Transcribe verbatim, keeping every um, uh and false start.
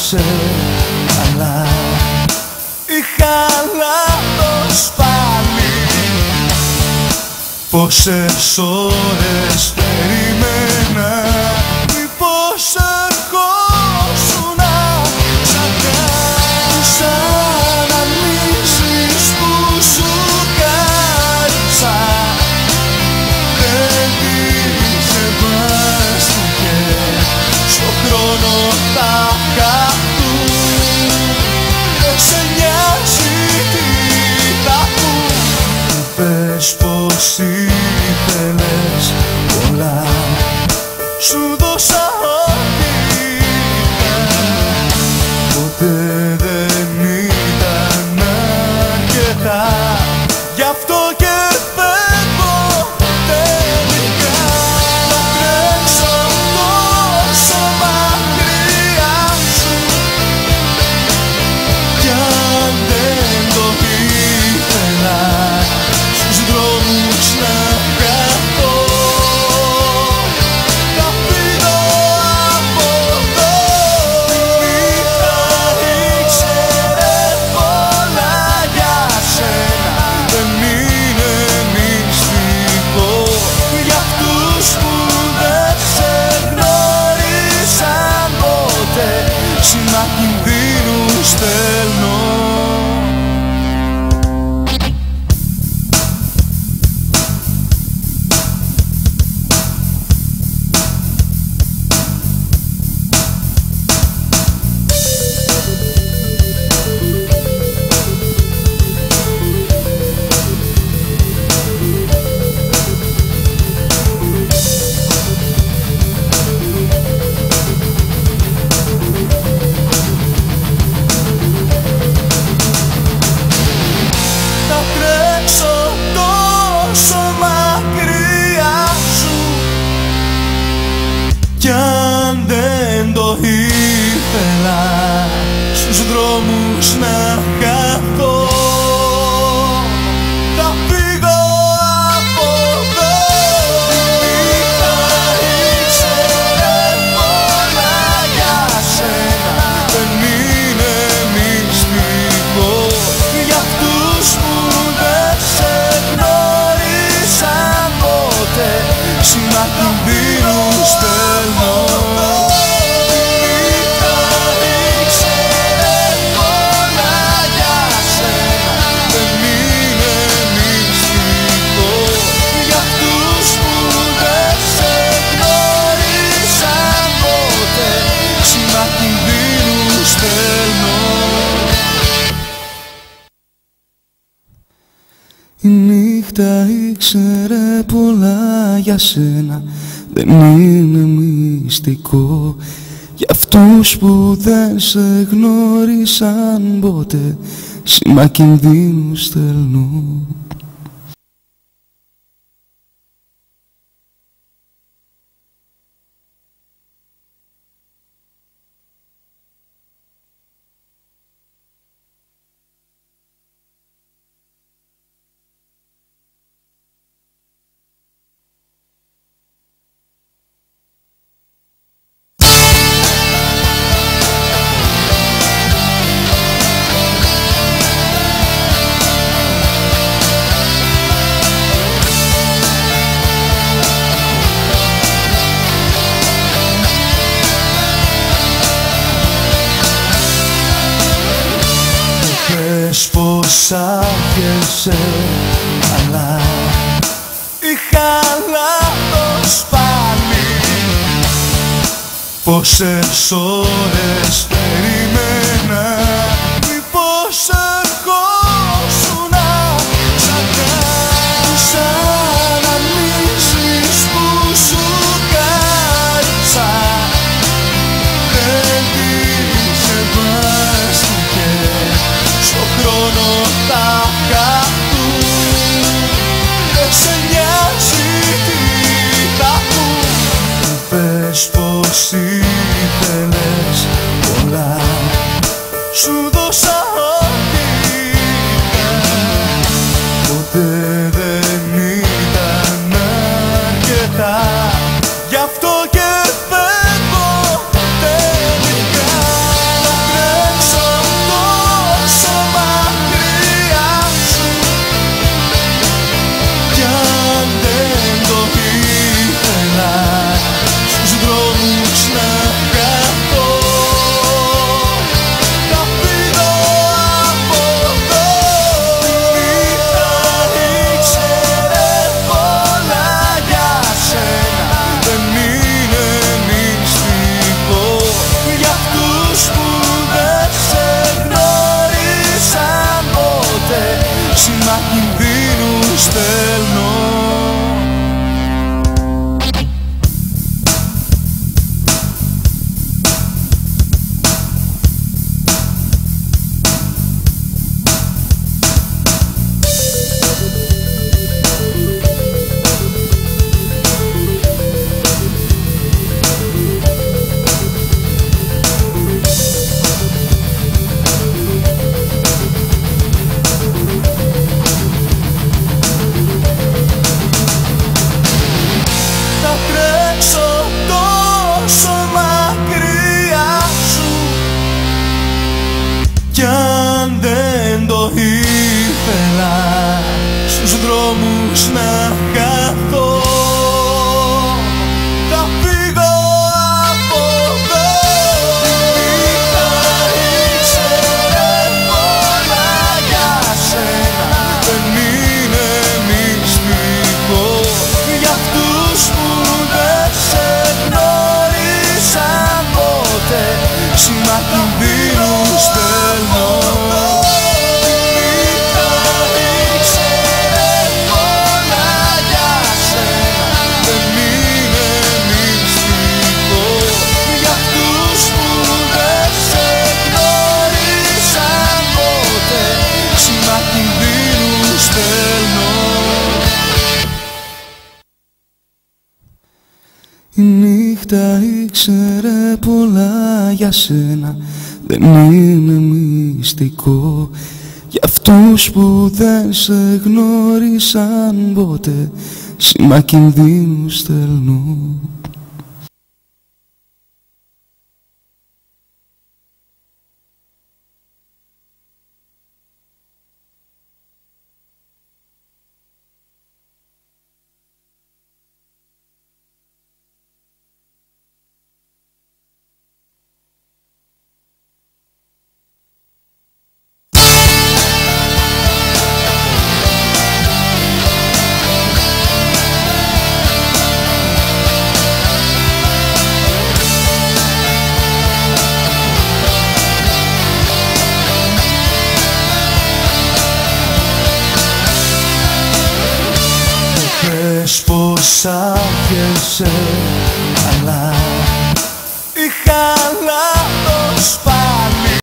άρχισε, αλλά είχα λάθος πάλι. Πόσες ώρες περίμενα, μήπως ερχόσουνα ξανά. Σαν ανήσεις που σου κάρισα, δεν τη σεβάστηκε στο χρόνο τα χαθούν. Δεν σε νοιάζει τι θα πουν. Πες πως ήθελες πολλά, σου δώσα ό,τι είχα. Ποτέ δεν ήταν αρκετά, γι' αυτό και φεύγω τελικά. Να τρέξω τόσο μακριά σου, κι αν δεν το ήθελα, στους δρόμους να χαθώ. Θα φύγω από εδώ. Η νύχτα ήξερε πολλά για σένα, δεν είναι μυστικό. Για αυτούς που δεν σε γνώρισαν ποτέ, σήμα κινδύνου στέλνω. Θα τρέξω τόσο μακριά σου, κι αν δεν το ήθελα, στους δρόμους να χαθώ. Θα φύγω από εδώ. Η νύχτα ήξερε πολλά για σένα, δεν είναι μυστικό. Για αυτούς που δεν σε γνώρισαν ποτέ, σήμα κινδύνου στέλνω. Η νύχτα ήξερε πολλά για σένα, δεν είναι μυστικό. Για αυτούς που δεν σε γνώρισαν ποτέ, σήμα κινδύνου στέλνω. Η νύχτα ήξερε πολλά για σένα, δεν είναι μυστικό. Για αυτούς που δεν σε γνώρισαν ποτέ, σήμα κινδύνου στέλνω. Πες πως άρχισε, αλλά είχα λάθος πάλι. Πόσες ώρες περίμενα, μήπως ερχόσουνα ξανά. Σαν ανήσεις που σου κάρισα, δεν τη σεβάστηκε στο χρόνο τα χαθούν. Δεν σε νοιάζει τι θα πουν. Πες πως ήθελες πολλά, χωρίς να χαθώ. Θα φύγω από εδώ. Είχα ήξερε πολλά για σένα. Δεν είναι μυστικό για αυτούς που δεν σε γνώρισαν ποτέ. Σήμα κινδύνου στέλνω. Η νύχτα ήξερε πολλά για σένα. Δεν είναι μυστικό για αυτούς που δεν σε γνώρισαν ποτέ. Σήμα κινδύνου στέλνω. Πως άρχισε καλά. Είχα λάθος.